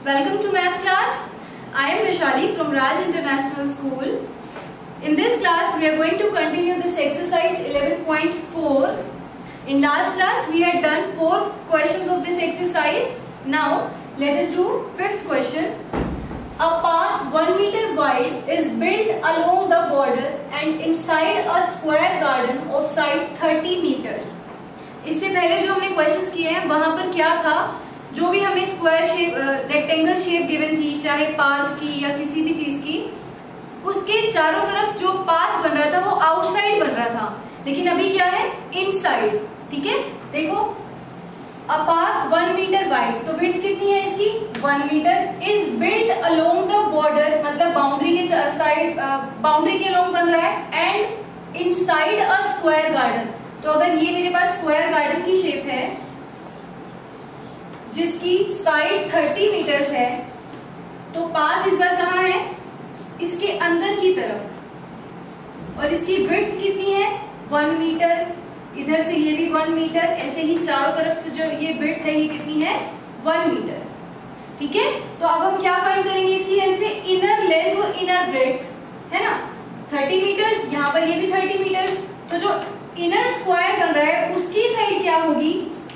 Welcome to maths class. I am Vishali from Raj International School. In this class we are going to continue this exercise 11.4. In last class we had done 4 questions of this exercise. Now let us do 5th question. A path 1 meter wide is built along the border and inside a square garden of side 30 meters. इससे पहले जो हमने questions किए हैं वहां पर क्या था, जो भी हमें square shape rectangle shape given थी, चाहे पार्क की या किसी भी चीज की, उसके चारों तरफ जो पाथ बन रहा था वो आउटसाइड बन रहा था, लेकिन अभी क्या है, इनसाइड. ठीक है, देखो अ पाथ 1 मीटर वाइड, तो विड्थ कितनी है इसकी 1 metre, is built along the border, मतलब बाउंड्री के साइड, बाउंड्री के अलोंग बन रहा है, and inside a square garden. तो अगर ये मेरे पास स्क्वायर गार्डन की शेप है जिसकी साइड 30 मीटर्स है, तो पाथ इस बार कहाँ है, इसके अंदर की तरफ, और इसकी विड्थ कितनी है 1 मीटर, इधर से ये भी 1 मीटर, ऐसे ही चारों तरफ से जो ये विड्थ है ये कितनी है 1 मीटर. ठीक है, तो अब हम क्या फाइंड करेंगे इसकी हेल्प से, इनर लेंथ और इनर ब्रेड्थ है ना, 30 मीटर्स, यहाँ पर ये भी 30 मीटर्स, तो जो इनर स्क्वायर बन रहा है उसकी साइड क्या होगी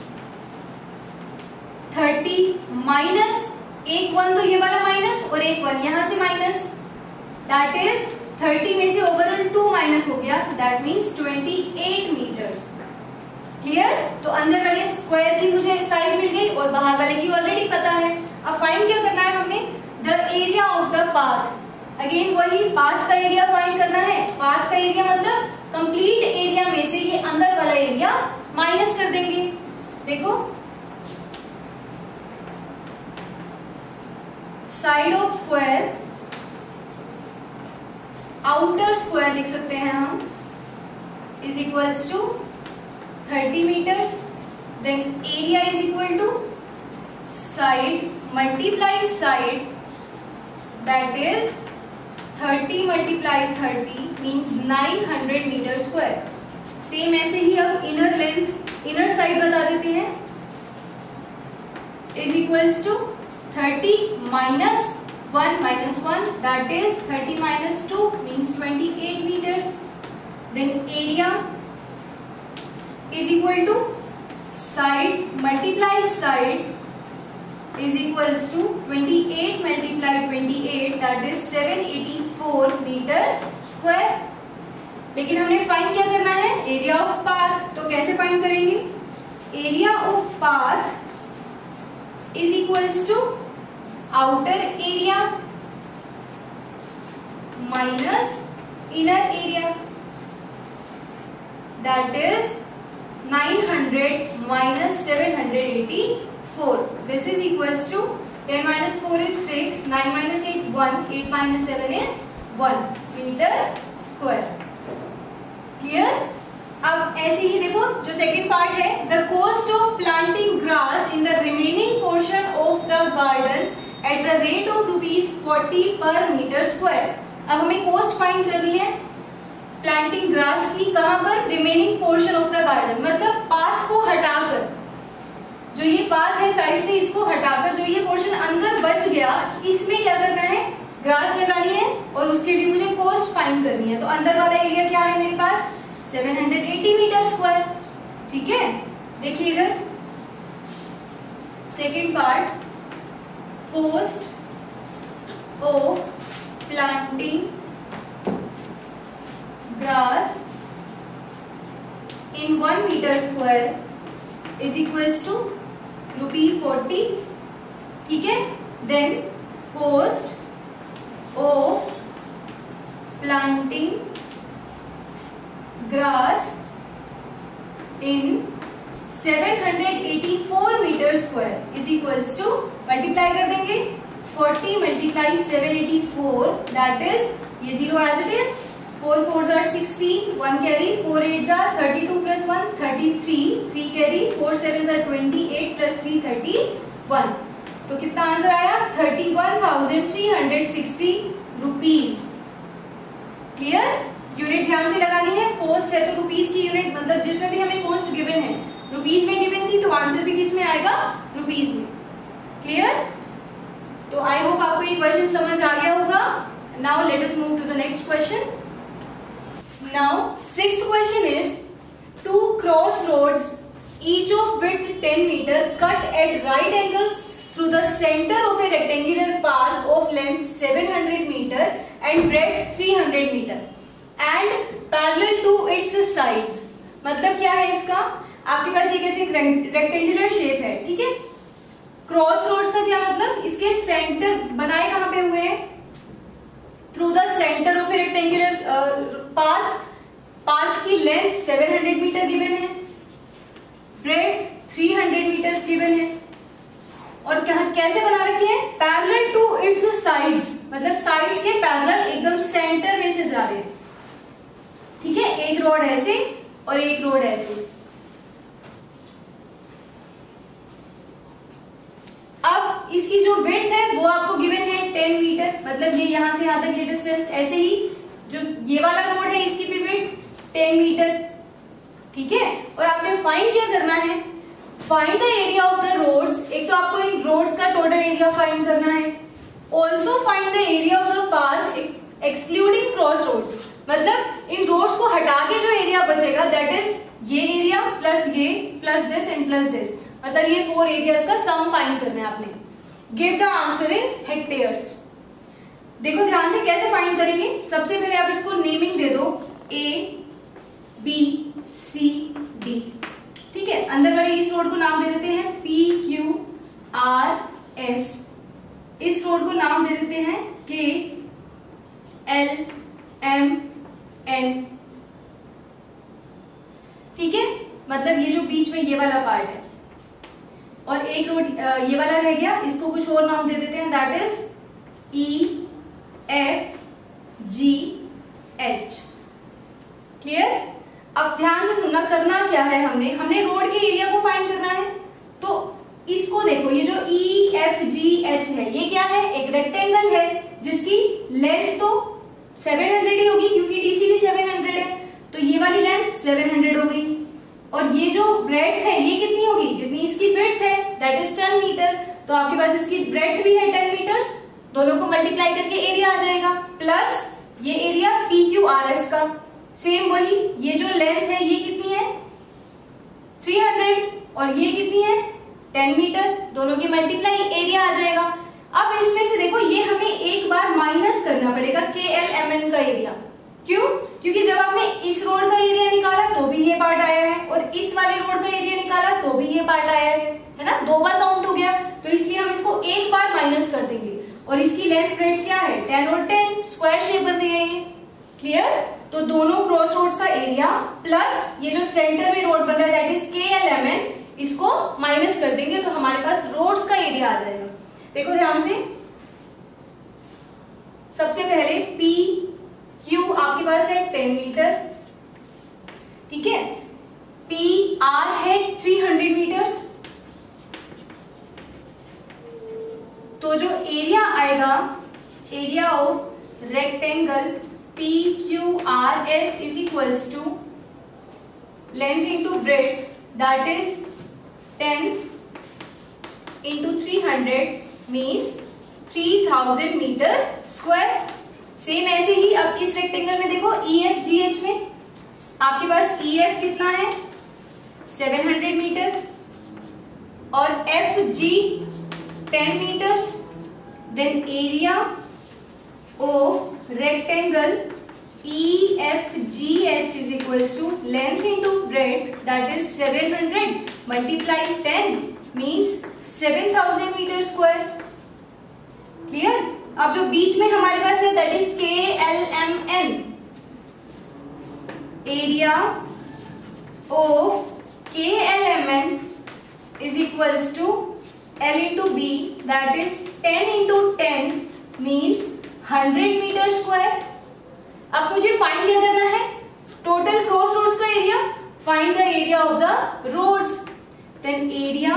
30 माइनस एक 1, तो ये वाला माइनस और एक 1 यहां से माइनस, दैट इज 30 में से ओवरऑल 2 माइनस हो गया, दैट मींस 28 मीटर्स. क्लियर. तो अंदर वाले स्क्वायर की मुझे साइड मिल गई और बाहर वाले की ऑलरेडी पता है. अब फाइंड क्या करना है हमने, the area of the path. Again वही पाथ का एरिया फाइंड करना है. पाथ का एरिया मतलब कंप्लीट एरिया में से ये अंदर वाला एरिया माइनस कर देंगे. देखो side of square, outer square लिख सकते हैं हम, is equals to 30 metres, then area is equal to side multiply side, that is 30 multiply 30 means 900 metre square. Same ऐसे ही अब इनर लेंथ, इनर साइड बता देते हैं, is equals to 30 minus 1 minus 1, that is 30 minus 2 means 28 meters. Then area is equal to side multiply side is equals to 28 multiply 28, that is 784 meter square. लेकिन हमने find क्या करना है, area of path. तो कैसे फाइंड करेंगे, area of path is equals to outer area minus inner area, that is 900 minus 784. This is equals to 10 minus 4 is 6, 9 minus 8 1, 8 minus 7 is 1 metre square. Clear. अब ऐसे ही देखो जो सेकंड पार्ट है, the cost of planting grass in the remaining portion of the garden at the rate of ₹40 per metre square. अब हमें cost find करनी है प्लांटिंग ग्रास की, कहां पर, remaining portion of the garden, मतलब पाथ को हटाकर, जो ये पाथ है साइड से इसको हटाकर जो ये पोर्शन अंदर बच गया, इसमें क्या करना है, ग्रास लगानी है, और उसके लिए मुझे कॉस्ट फाइंड करनी है. तो अंदर वाला एरिया क्या है मेरे पास 780 मीटर स्क्वायर. ठीक है, देखिए इधर second part, cost of planting grass in 1 meter square is equals to ₹40. ठीक है, then cost of planting grass in 784 metre square is equals to, multiply कर देंगे 40 मल्टीप्लाई 784, दैट इज ये 0 as it is, 4 4s are 16, 1 carry, 4 8s are 32 plus 1 33, 3 carry, 4 7s are 28 plus 3 31. तो कितना answer आया 31,360 rupees. Clear. Unit ध्यान से लगानी है, कॉस्ट है तो रुपीज की यूनिट, मतलब जिसमें भी हमें कॉस्ट गिवन है रुपीज में गिवन थी, तो आंसर भी किस में आएगा, रुपीज में. क्लियर. तो आई होप आपको ये क्वेश्चन समझ आ गया होगा. Now let us move to the next question. Now sixth question is two cross roads each of width 10 meter cut at right angles through the center of a rectangular path of length 700 meter and breadth 300 meter and parallel to its sides. मतलब क्या है इसका? आपके पास एक ऐसे rectangular shape है, ठीक है. क्रॉस रोड्स का क्या मतलब? इसके सेंटर बनाए कहां पे हुए हैं? Through the centre of a rectangular path की लेंथ 700 मीटर गिवन है, ब्रेड 300 मीटर्स गिवन है, और कैसे बना रखे हैं? पैरेलल टू इट्स साइड्स, मतलब साइड्स के पैरेलल एकदम सेंटर में से जा रहे हैं, ठीक है. एक रोड ऐसे और एक रोड ऐसे. अब इसकी जो विड्थ है वो आपको गिवन है 10 मीटर, मतलब ये यहां से यहां तक ये डिस्टेंस. ऐसे ही जो ये वाला रोड है इसकी भी विड्थ 10 मीटर, ठीक है. और आपने फाइंड क्या करना है? Find the area of the roads. एक तो आपको इन रोड्स का टोटल एरिया फाइंड करना है. Also find the area of the path excluding cross roads, मतलब इन रोड्स को हटा के जो एरिया बचेगा दैट इज ये एरिया प्लस ये plus this and plus this, मतलब ये 4 एरियाज का सम फाइंड करना है आपने. Give the answer in hectares. देखो ध्यान से कैसे फाइंड करेंगे. सबसे पहले आप इसको नेमिंग दे दो ए बी सी डी, ठीक है. अंदर वाले इस रोड को नाम दे देते हैं पी क्यू आर एस. इस रोड को नाम दे देते हैं के एल एम एन, ठीक है. मतलब ये जो बीच में ये वाला पार्ट है, और एक रोड ये वाला रह गया, इसको कुछ और नाम दे देते हैं, that is E F G H. Clear. अब ध्यान से सुनना. करना क्या है, हमने रोड के एरिया को फाइंड करना है. तो इसको देखो, ये जो ई एफ जी एच है ये क्या है? एक रेक्टेंगल है जिसकी लेंथ तो 700 ही होगी क्योंकि डीसी भी 700 है. तो ये वाली लेंथ 700 हो गई, और ये जो ब्रेड्थ है ये कितनी होगी? जितनी इसकी विड्थ है दैट इज 10 मीटर. तो आपके पास इसकी ब्रेड्थ भी है 10 मीटर्स. दोनों को मल्टीप्लाई करके एरिया आ जाएगा, प्लस ये area P Q R S का सेम वही. ये जो लेंथ है ये कितनी है? 300, और ये कितनी है? 10 मीटर. दोनों की मल्टीप्लाई एरिया आ जाएगा. अब इसमें से देखो ये हमें एक बार माइनस करना पड़ेगा के एल एम एन का एरिया. क्यों? क्योंकि जब आपने इस रोड का एरिया निकाला तो भी ये पार्ट आया है, और इस वाले रोड का एरिया निकाला तो भी ये पार्ट आया है ना. 2 बार काउंट हो गया, तो इसलिए हम इसको एक बार माइनस कर देंगे. और इसकी लेंथ ब्रेड्थ क्या है? 10 और 10 स्क्वायर शेप बन रही है ये. क्लियर. तो दोनों क्रॉस रोड्स का एरिया प्लस ये जो सेंटर में रोड बन रहा है that is K L M N, इसको माइनस कर देंगे तो हमारे पास रोड्स का एरिया आ जाएगा. देखो ध्यान से. सबसे पहले पी क्यू आपके पास है 10 मीटर, ठीक है. पी आर है 300 मीटर्स. तो जो एरिया आएगा, area of rectangle P Q R S is equals to length into breadth, that is 10 into 300 means 3000 metre square. Same ऐसे ही अब इस रेक्टेंगल में देखो ई एफ जी एच में आपके पास ई एफ कितना है? 700 मीटर, और F G 10 meters. Then area of rectangle EFGH is equals to length into breadth, that is 700 multiply 10 means 7000 meter square. Clear? अब जो बीच में हमारे पास है that is KLMN, area of KLMN is equals to L into B, that is 10 into 10 means 100 meter square. अब मुझे find क्या करना है? टोटल क्रॉस रोड्स का area. Find the area of the roads. Then area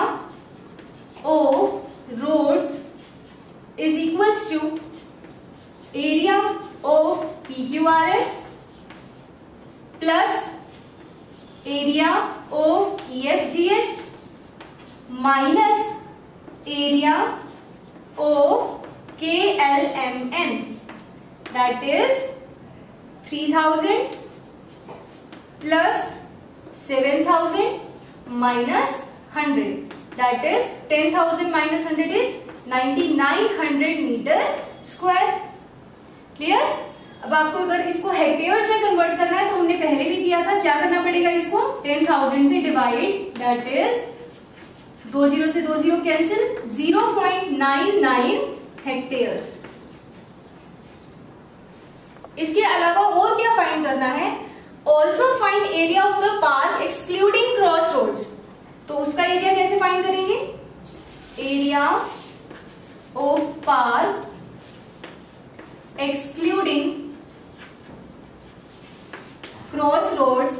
of roads is equals to area of PQRS plus area of EFGH minus area of KLMN, that is 3000 plus 7000 minus 100, that is 10,000 minus 100 is 9900 metre square. Clear? अब आपको अगर इसको hectares में convert करना है तो हमने पहले भी किया था, क्या करना पड़ेगा, इसको 10,000 से डिवाइड, दैट इज 2 0 से 2 0 कैंसिल, 0.99 हेक्टेयर्स। इसके अलावा और क्या फाइंड करना है, also find area of the park excluding cross roads. तो उसका एरिया कैसे फाइंड करेंगे, area of park excluding cross roads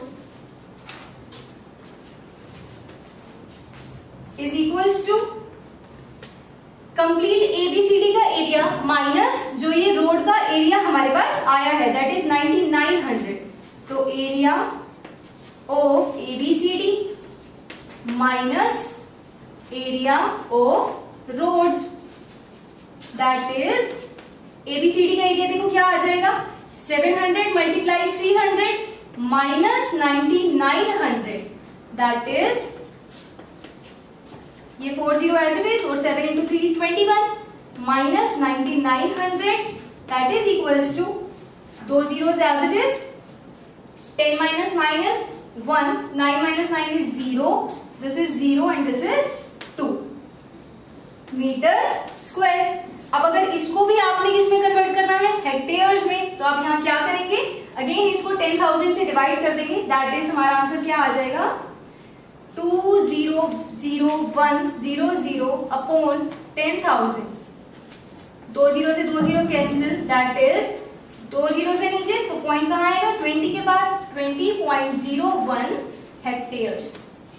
is equals to complete ABCD का एरिया माइनस जो ये रोड का एरिया हमारे पास आया है, दैट इज 9900। तो area of ABCD minus area of roads, that is ABCD का एरिया देखो क्या आ जाएगा, 700 मल्टीप्लाई 300 माइनस 9900, दैट इज ये 40 एज इट इज और 7 into 3 is 21 minus 9900, that is equals to 2 zeros as it is, 10 minus minus 1, 9 minus 9 is 0, this is 0 and this is 2 metre square. अब अगर इसको भी आपने किसमें कन्वर्ट करना है, हेक्टेयर्स में, तो आप यहाँ क्या करेंगे, अगेन इसको 10,000 से डिवाइड कर देंगे, दैट इज हमारा आंसर क्या आ जाएगा, 2,0,0,1,0,0 अपॉन 10,000, 2 0 से 2 0 कैंसिल, दैट इज 2 0 से नीचे तो पॉइंट कहाँ आएगा, 20 के बाद, 20.01 हेक्टेयर्स।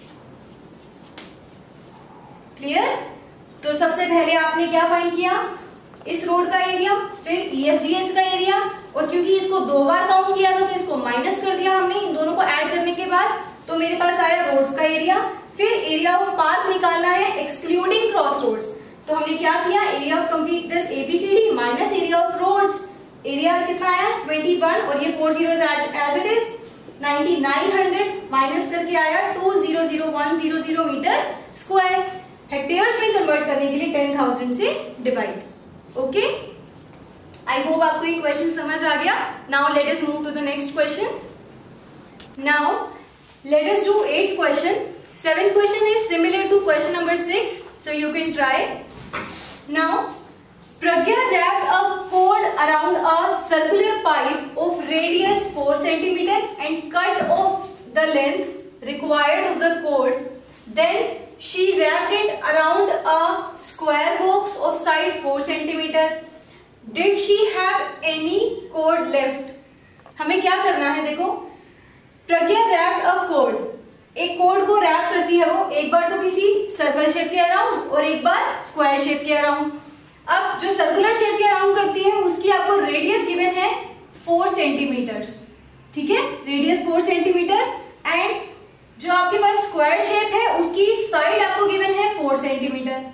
क्लियर? तो सबसे पहले आपने क्या फाइंड किया, इस रोड का एरिया, फिर EFGH का एरिया, और क्योंकि इसको 2 बार काउंट किया था तो इसको माइनस कर दिया हमने, इन दोनों को ऐड करने के बाद तो मेरे पास आया रोड्स का एरिया। फिर एरिया ऑफ पार्क निकालना है एक्सक्लूडिंग क्रॉस रोड्स, तो हमने क्या किया, area of complete this ABCD minus area of roads, area कितना आया 21 और ये 4 zeros as it is 9900 minus करके आया 2,0,0,1,0,0 मीटर स्क्वायर। हेक्टेयर्स में कन्वर्ट करने के लिए 10,000 से डिवाइड। ओके, आई होप आपको ये क्वेश्चन समझ आ गया। Now let us move to the next question. Now let us do 8th question. 7th question is similar to question number 6, so you can try. Now Pragya wrapped a cord around a circular pipe of radius 4 cm and cut off the length required of the cord. Then she wrapped it around a square box of side 4 cm. Did she have any cord left? हमें क्या करना है, देखो Pragya wrapped a cord, एक cord को wrap करती है वो, एक बार तो किसी सर्कल शेप के अराउंड और एक बार स्क्वायर शेप के अराउंड। अब जो सर्कुलर शेप के अराउंड करती है उसकी आपको रेडियस गिवन है 4 सेंटीमीटर्स, ठीक है, रेडियस 4 सेंटीमीटर, एंड जो आपके पास स्क्वायर शेप है उसकी साइड आपको गिवन है 4 सेंटीमीटर,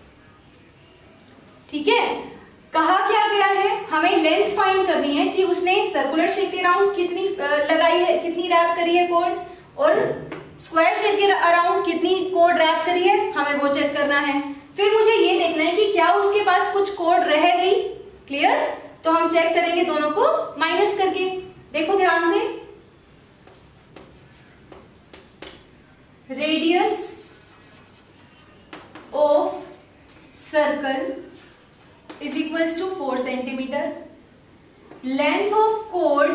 ठीक है। कहा क्या गया है, हमें लेंथ फाइंड करनी है कि उसने सर्कुलर शेप के अराउंड कितनी लगाई है, कितनी रैप करी है कोड, और स्क्वायर शेप के अराउंड कितनी कोड रैप करी है, हमें वो चेक करना है। फिर मुझे ये देखना है कि क्या उसके पास कुछ कोड रह गई। क्लियर? तो हम चेक करेंगे दोनों को माइनस करके। देखो ध्यान से, radius of circle is equals to 4 centimeter. Length of chord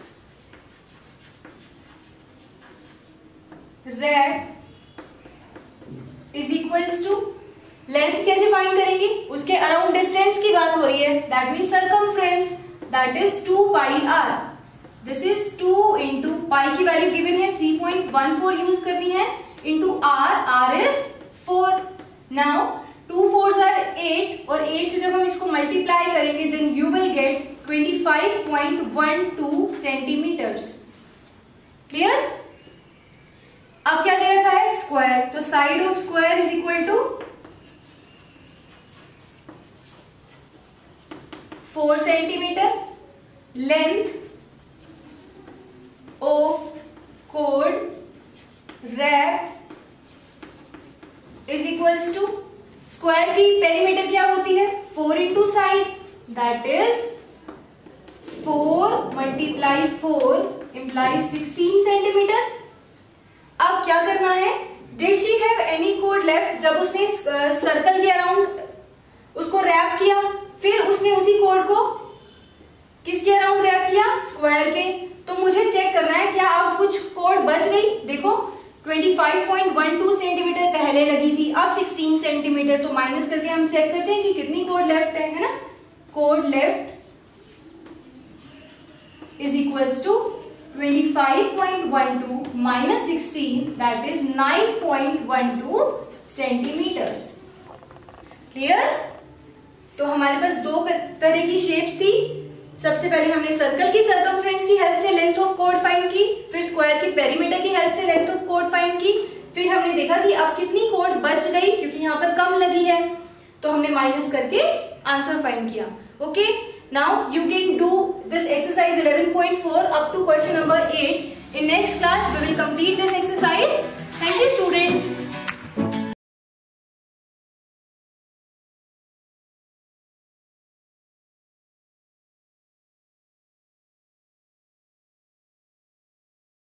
rad is equals to, length कैसे फाइंड करेंगे, उसके अराउंड डिस्टेंस की बात हो रही है, that mean circumference, that is 2 pi r। This is 2 into pi की वैल्यू गिवन है 3.14 यूज करनी है, into r is 4। Now 2 4s are 8 और 8 से जब हम इसको मल्टीप्लाई करेंगे then you will get 25.12 centimetres. Clear? अब क्या दे रखा है, स्क्वायर, तो side of square is equal to 4 centimetre, length of cord wrap is equals to, square की पेरीमीटर क्या होती है 4 into side, that is 4 multiply 4 implies 16 centimetre. अब क्या करना है, did she have any cord left, जब उसने सर्कल के अराउंड उसको रैप किया, फिर उसने उसी कोड को किसके अराउंड रैप किया, स्क्वायर के। तो मुझे चेक करना है क्या अब कुछ कोड बच गई। देखो 25.12 सेंटीमीटर पहले लगी थी, अब 16 सेंटीमीटर, तो माइनस करके हम चेक करते हैं कि कितनी कोड लेफ्ट है ना। Cord left is equals to 25.12 minus 16, that is 9.12 centimetres. Clear. तो हमारे पास दो तरह की शेप्स थी। सबसे पहले हमने सर्कल की सर्कमफ्रेंस की हेल्प से लेंथ ऑफ कोड फाइंड की, फिर स्क्वायर की पेरीमीटर की हेल्प से लेंथ ऑफ कोड फाइंड की, फिर हमने देखा कि अब कितनी कोड बच गई क्योंकि यहाँ पर कम लगी है, तो हमने माइनस करके आंसर फाइंड किया। Okay, now you can do this exercise 11.4 up to question number 8. In next class we will complete this exercise. Thank you students.